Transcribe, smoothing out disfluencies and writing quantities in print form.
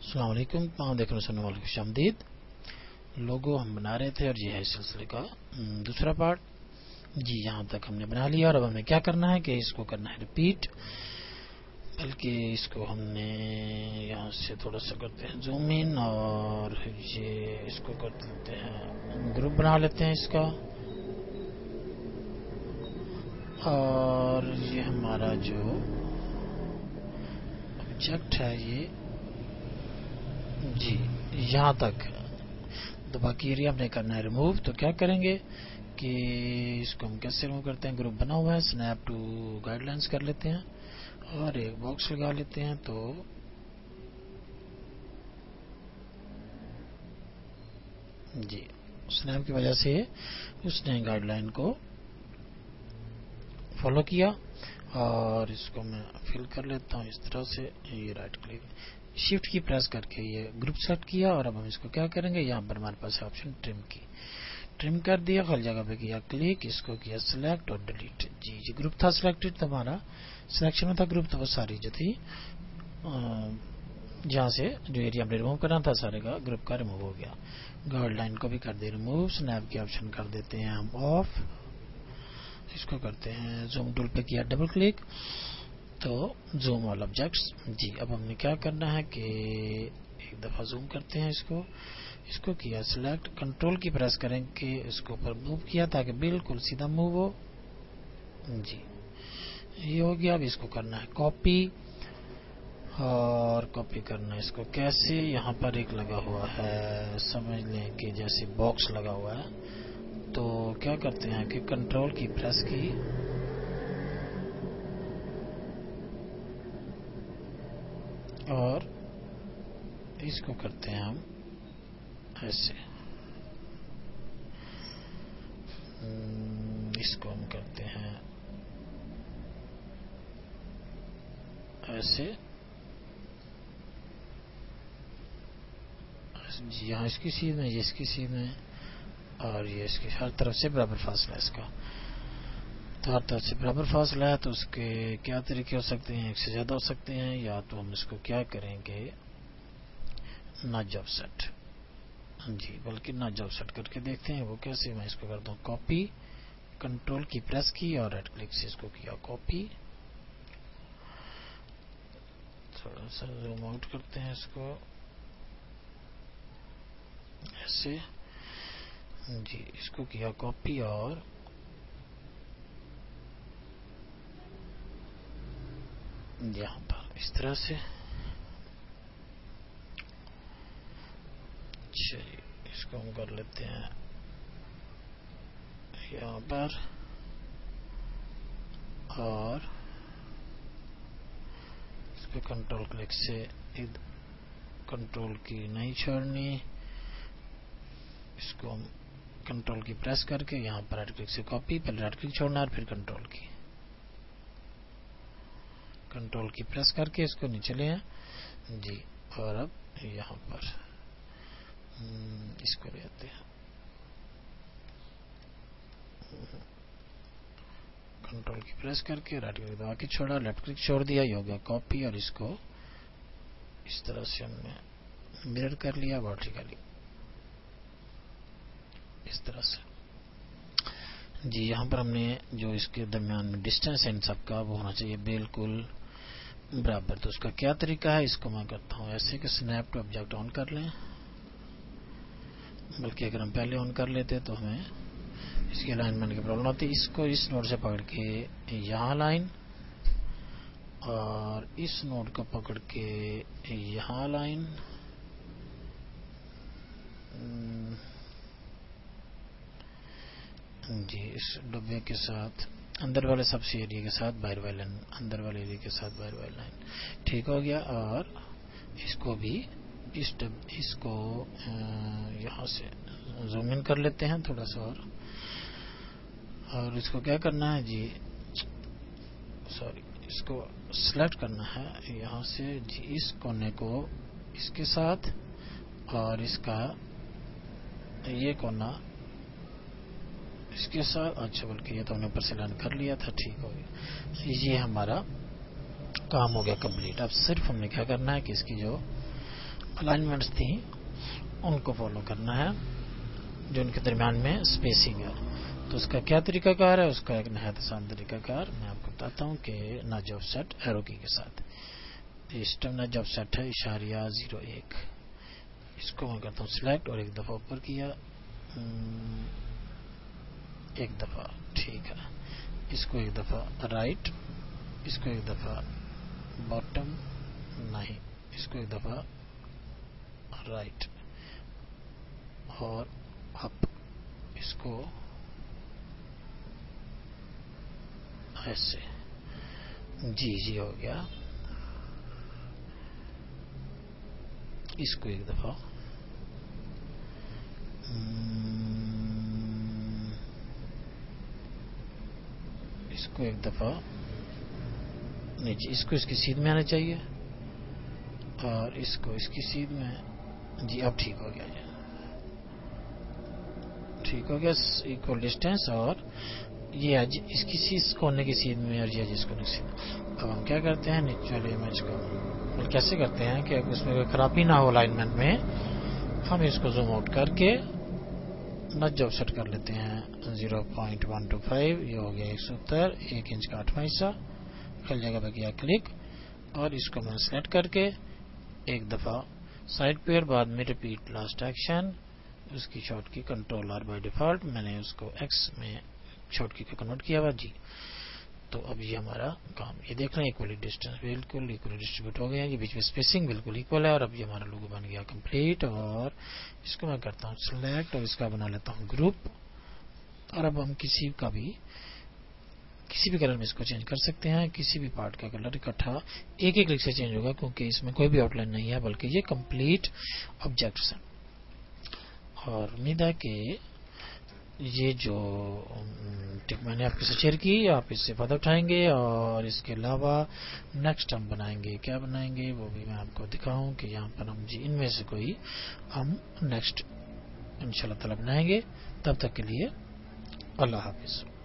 السلام علیکم، تمام دیکھنے سننے والوں کو خوش آمدید۔ لوگو ہم بنا رہے تھے اور یہ ہے سلسلے کا دوسرا پارٹ۔ جی یہاں تک ہم نے بنا لیا اور اب ہمیں کیا کرنا ہے کہ اس کو کرنا ہے ریپیٹ، بلکہ اس کو ہم نے یہاں سے تھوڑا سا کرتے ہیں زوم ان اور یہ اس کو کر دیتے ہیں گروپ بنا لیتے ہیں اس کا، اور یہ ہمارا جو آبجیکٹ ہے یہ جی یہاں تک، تو باقی ایریا ہم نے کرنا ہے ریموو۔ تو کیا کریں گے کہ اس کو ہم کیسے ریموو کرتے ہیں، گروپ بنا ہوا ہے، سنیپ ٹو گائیڈ لائنس کر لیتے ہیں اور ایک باکس لگا لیتے ہیں۔ تو جی سنیپ کی وجہ سے اس نے گائیڈ لائن کو فالو کیا، اور اس کو میں فل کر لیتا ہوں اس طرح سے، یہ رائٹ کلک شفٹ کی پریس کر کے یہ گروپ سیٹ کیا، اور اب ہم اس کو کیا کریں گے، یہاں پر ہمارے پاس آپشن ٹرم کر دیا، خالی جگہ پہ کیا کلک، اس کو کیا سلیکٹ اور ڈیلیٹ۔ جی گروپ تھا سلیکٹڈ، تو ہمارا سلیکشن میں تھا گروپ، تو وہ ساری جو تھی جہاں سے جو ایریا ہم نے ریموو کرنا تھا سارے کا گروپ کا ریموو ہو گیا۔ گائیڈ لائن کو بھی کر دے ریموو، سنیپ کی آپشن کر دیتے ہیں ہم آف، اس کو کرتے ہیں زوم ٹول پہ کیا ڈبل کلک تو زوم آل آبجیکٹس۔ جی اب ہم نے کیا کرنا ہے کہ ایک دفعہ زوم کرتے ہیں اس کو کیا سلیکٹ، کنٹرول کی پریس کریں کہ اس کو اوپر موو کیا تاکہ بالکل سیدھا موو ہو۔ جی یہ ہو گیا۔ اب اس کو کرنا ہے کاپی، اور کاپی کرنا ہے اس کو کیسے، یہاں پر ایک لگا ہوا ہے، سمجھ لیں کہ جیسے باکس لگا ہوا ہے، تو کیا کرتے ہیں کہ کنٹرول کی پریس کی اور اس کو کرتے ہیں ہم ایسے، اس کو ہم کرتے ہیں ایسے، جی یہاں اس کی سیدھ میں، یہ اس کی سیدھ میں، اور یہ اس کی ہر طرف سے برابر فاصلہ ہے اس کا، تو ہر طرف سے برابر فاصلہ ہے، تو اس کے کیا طریقے ہو سکتے ہیں، ایک سے زیادہ ہو سکتے ہیں، یا تو ہم اس کو کیا کریں گے ناج آف سیٹ، جی بلکہ ناج آف سیٹ کر کے دیکھتے ہیں وہ کیسے۔ میں اس کو کرتا ہوں کاپی، کنٹرول کی پریس کی اور رائٹ کلک سے اس کو کیا کاپی، تھوڑا سا زوم آؤٹ کرتے ہیں اس کو ایسے، جی اس کو کیا کاپی اور یہاں پر اس طرح سے، چلیے اس کو ہم کر لیتے ہیں یہاں پر، اور اس پہ کنٹرول کلک سے کنٹرول کی نہیں چھوڑنی، اس کو ہم کنٹرول کی پریس کر کے یہاں پر رائٹ کلک سے کاپی، پہلے رائٹ کلک چھوڑنا اور پھر کنٹرول کی پریس کر کے اس کو نیچے لے آئیں۔ جی اور اب یہاں پر اس کو لے آتے ہیں، کنٹرول کی پریس کر کے رائٹ کلک دبا کے چھوڑا، لیفٹ کلک چھوڑ دیا، یہ ہو گیا کاپی، اور اس کو اس طرح سے ہم نے مرر کر لیا ورٹیکلی اس طرح سے۔ جی یہاں پر ہم نے جو اس کے درمیان میں ڈسٹینس ہے ان سب کا وہ ہونا چاہیے بالکل برابر، تو اس کا کیا طریقہ ہے، اس کو میں کرتا ہوں ایسے کہ سنیپ ٹو آبجیکٹ آن کر لیں، بلکہ اگر ہم پہلے آن کر لیتے تو ہمیں اس کی الائنمنٹ کی پرابلم ہوتی ہے۔ اس کو اس نوڈ سے پکڑ کے یہاں لائن، اور اس نوڈ کو پکڑ کے یہاں لائن، جی اس ڈبے کے ساتھ اندر والے سب سے ایریا کے ساتھ باہر والے لائن، اندر والے ایریا کے ساتھ باہر والے لائن، ٹھیک ہو گیا۔ اور اس کو بھی اس کو یہاں سے زوم ان کر لیتے ہیں تھوڑا سا، اور اس کو کیا کرنا ہے جی اس کو سلیکٹ کرنا ہے یہاں سے، جی اس کونے کو اس کے ساتھ، اور اس کا یہ کونا اس کے ساتھ، اچھا بلکہ یہ تو ہم نے اوپر سے لائن کر لیا تھا، ٹھیک ہو گیا۔ یہ ہمارا کام ہو گیا کمپلیٹ۔ اب صرف ہم نے کیا کرنا ہے کہ اس کی جو الائنمنٹس تھیں ان کو فالو کرنا ہے جو ان کے درمیان میں اسپیسنگ ہے. تو اس کا کیا طریقہ کار ہے؟ اس کا ایک نہایت آسان طریقہ کار میں آپ کو بتاتا ہوں کہ نج آف سیٹ ایرو کی کے ساتھ. سسٹم نج آف سیٹ ہے اشاریہ 01. اس کو میں کرتا ہوں سلیکٹ اور ایک دفعہ اوپر کیا، ایک دفعہ ٹھیک ہے. اس کو ایک دفعہ رائٹ، اس کو ایک دفعہ باٹم، نہیں اس کو ایک دفعہ رائٹ اور اپ، اس کو ایسے. جی ہو گیا. اس کو ایک دفعہ نیچے، اس کو اس کی سیدھ میں آنا چاہیے اور اس کو اس کی سیدھ میں. جی اب ٹھیک ہو گیا، ٹھیک ہو گیا. ایکول ڈسٹینس اور یہ ایج اس کی کونے کی سیدھ میں اور یہ ایج اس کونے کی سیدھ. اب ہم کیا کرتے ہیں نیچے والے امیج کو کیسے کرتے ہیں کہ اس میں کوئی خرابی نہ ہو الائنمنٹ میں. ہم اس کو زوم آؤٹ کر کے نج آف سیٹ کر لیتے ہیں 0.125. یہ ہو گیا 170، 1 انچ کا 8واں حصہ. خالی جگہ پہ کیا کلک اور اس کو میں نے سلیکٹ کر کے ایک دفعہ سائڈ پہ اور بعد میں ریپیٹ لاسٹ ایکشن. اس کی شارٹ کی کنٹرول آر بائی ڈیفالٹ میں نے اس کو ایکس میں شارٹ کی کو کنورٹ کیا ہوا. جی تو اب یہ ہمارا کام، یہ دیکھ رہے ہیں ایکولی ڈسٹینس بالکل ایکولی ڈسٹریبیوٹ ہو گیا. یہ بیچ میں اسپیسنگ بالکل ایکول ہے اور اب یہ ہمارا لوگو بن گیا کمپلیٹ. اور اس کو میں کرتا ہوں سلیکٹ اور اس کا بنا لیتا ہوں گروپ. اور اب ہم کسی بھی کلر میں اس کو چینج کر سکتے ہیں. کسی بھی پارٹ کا کلر اکٹھا ایک کلک سے چینج ہوگا کیونکہ اس میں کوئی بھی آؤٹ لائن نہیں ہے بلکہ یہ کمپلیٹ آبجیکٹس ہیں. اور امید ہے کہ یہ جو ٹپ میں نے آپ کے ساتھ شیئر کی آپ اس سے فائدہ اٹھائیں گے. اور اس کے علاوہ نیکسٹ ہم بنائیں گے، کیا بنائیں گے وہ بھی میں آپ کو دکھاؤں کہ یہاں پر ہم ان میں سے کوئی ہم نیکسٹ انشاءاللہ تعالی بنائیں گے. تب تک کے لیے اللہ حافظ.